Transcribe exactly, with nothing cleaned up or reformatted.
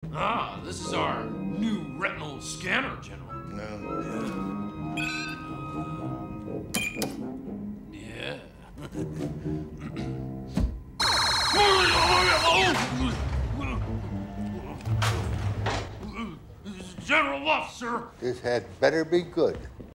Ah, this is our new retinal scanner, General. No. Yeah. General Officer. This had better be good.